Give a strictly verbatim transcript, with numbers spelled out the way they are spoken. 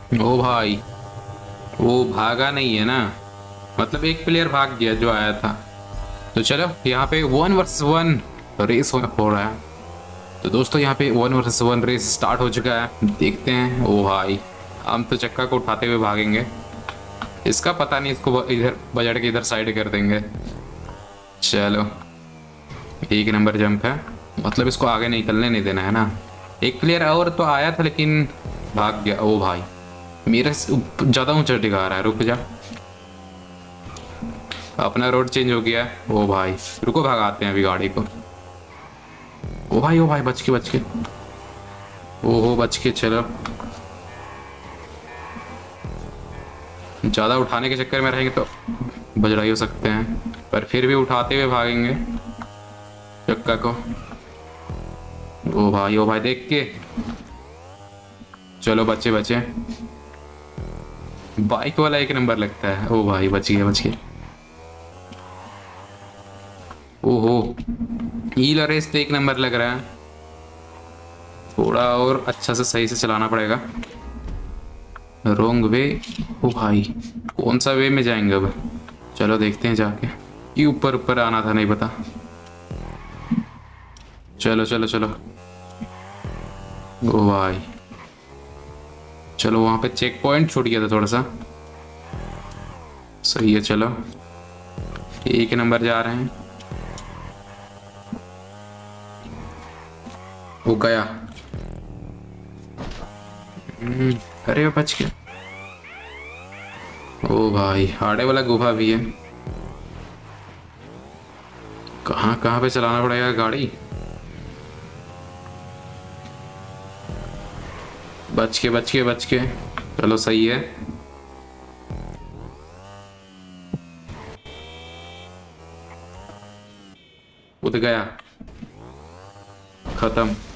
ओ भाई, वो भागा नहीं है ना, मतलब एक प्लेयर भाग गया जो आया था। तो चलो यहाँ पे वन वर्सेस वन रेस हो, हो रहा है। तो दोस्तों यहाँ पे one versus one race start हो चुका है, देखते हैं। ओ भाई, हम तो चक्का को उठाते हुए भागेंगे, इसका पता नहीं, इसको इधर बजट के इधर साइड कर देंगे। चलो, एक नंबर जंप है, मतलब इसको आगे निकलने नहीं देना है ना। एक प्लेयर और तो आया था लेकिन भाग गया। ओ भाई, मेरे से ज्यादा ऊंचा दिखा रहा है, रुक जा, अपना रोड चेंज हो गया है। ओ भाई रुको, भगाते हैं अभी गाड़ी को। ओ भाई, ओ भाई, बच के बच के, ओहो बच के। चलो, ज्यादा उठाने के चक्कर में रहेंगे तो बजड़ाई हो सकते हैं, पर फिर भी उठाते हुए भागेंगे चक्का को। ओ भाई, ओ भाई, देख के। चलो बच्चे बचे, बाइक वाला एक नंबर लगता है। ओ भाई, बच गया बच गया। ओहो, ईल रेस तो एक नंबर लग रहा है, थोड़ा और अच्छा से सही से चलाना पड़ेगा। रोंग वे। ओ भाई, कौन सा वे में जाएंगे अब? चलो देखते हैं जाके, ये ऊपर ऊपर आना था, नहीं पता। चलो चलो चलो। ओ भाई, चलो, वहां पे चेक पॉइंट छूट गया था थोड़ा सा, सही है। चलो, एक नंबर जा रहे हैं। वो गया। हम्म, अरे वो बच गया। ओ भाई, आड़े वाला गुफा भी है, कहाँ कहाँ पे चलाना पड़ेगा गाड़ी। बच के बच के बच के, चलो सही है। उठ गया, खत्म।